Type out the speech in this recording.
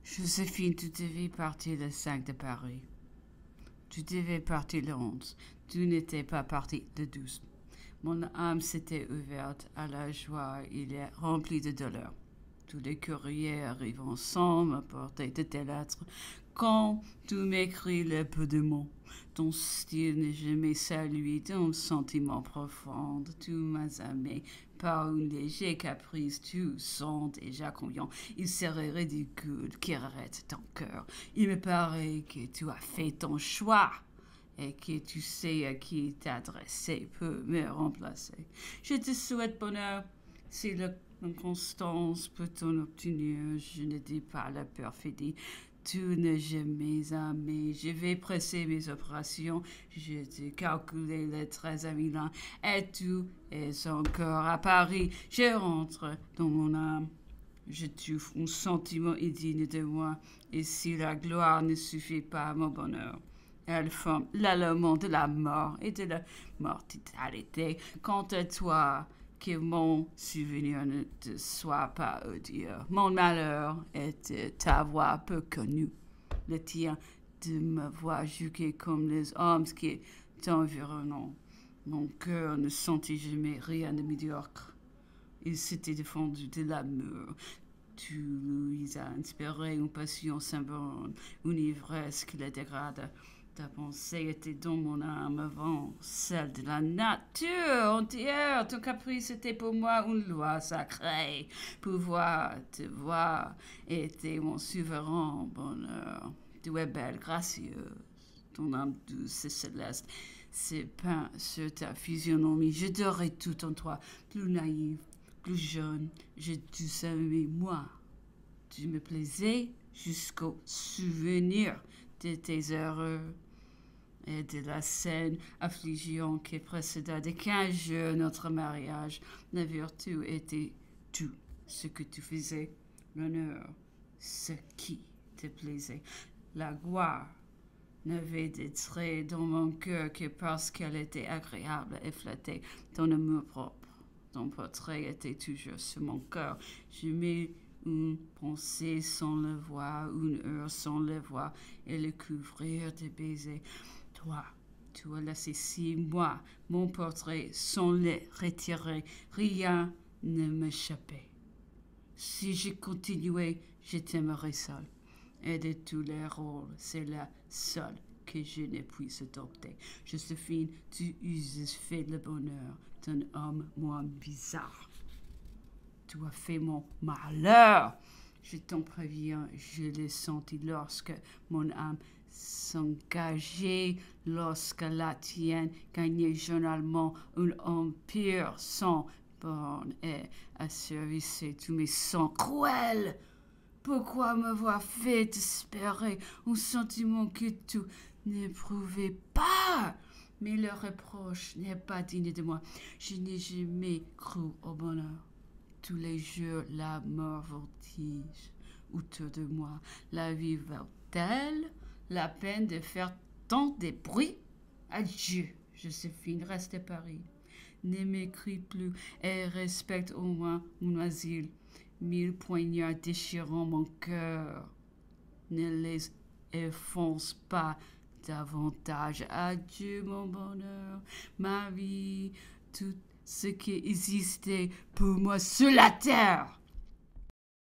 Joséphine, tu devais partir le 5 de Paris. Tu devais partir le 11. Tu n'étais pas parti le 12. Mon âme s'était ouverte à la joie. Il est rempli de douleur. Tous les courriers arrivent ensemble à porter de tes lettres. Quand tu m'écris le peu de mots, ton style n'est jamais salué d'un sentiment profond. Tu m'as aimé par un léger caprice. Tu sens déjà combien il serait ridicule qu'il arrête ton cœur. Il me paraît que tu as fait ton choix et que tu sais à qui t'adresser peut me remplacer. Je te souhaite bonheur. Si l'inconstance peut t'en obtenir, je ne dis pas la perfidie. Tu n'as jamais aimé. Je vais presser mes opérations. Je t'ai calculé le 13 à Milan. Et tu es encore à Paris. Je rentre dans mon âme. Je trouve un sentiment indigne de moi. Et si la gloire ne suffit pas à mon bonheur, elle forme l'allement de la mort et de la mortalité. Quant à toi, que mon souvenir ne te soit pas odieux. Mon malheur est de t'avoir peu connu. Le tien de me voir juger comme les hommes qui t'environnent. Mon cœur ne sentit jamais rien de médiocre. Il s'était défendu de l'amour. Tu lui as inspiré une passion sans borne, une ivresse qui la dégrade. Ta pensée était dans mon âme avant celle de la nature entière. Ton caprice était pour moi une loi sacrée. Pouvoir te voir était mon souverain bonheur. Tu es belle, gracieuse. Ton âme douce et céleste s'est peint sur ta physionomie. Je dorais tout en toi, plus naïve, plus jeune. Je t'ai aimé, moi. Tu me plaisais jusqu'au souvenir de tes erreurs et de la scène affligeante qui précéda de 15 jours notre mariage. La vertu était tout ce que tu faisais, l'honneur, ce qui te plaisait. La gloire n'avait des traits dans mon cœur que parce qu'elle était agréable et flattée. Ton amour propre, ton portrait était toujours sur mon cœur. Je mets une pensée sans le voir, une heure sans le voir, et le couvrir de baisers. Toi, tu as laissé si moi, mon portrait, sans le retirer. Rien ne m'échappait. Si je continuais, je t'aimerais seul. Et de tous les rôles, c'est la seule que je ne puisse adopter. Joséphine, tu uses fait le bonheur d'un homme moins bizarre. Tu as fait mon malheur. Je t'en préviens, je l'ai senti lorsque mon âme s'engageait, lorsque la tienne gagnait journalement un empire sans borne et asservissait tous mes sangs cruels. Pourquoi m'avoir fait espérer un sentiment que tu n'éprouvais pas? Mais le reproche n'est pas digne de moi. Je n'ai jamais cru au bonheur. Tous les jours, la mort voltige autour de moi. La vie vaut-elle la peine de faire tant de bruit? Adieu, Joséphine, reste à Paris. Ne m'écris plus et respecte au moins mon asile. 1000 poignards déchirant mon cœur. Ne les enfonce pas davantage. Adieu, mon bonheur, ma vie, tout ce qui existait pour moi sur la terre.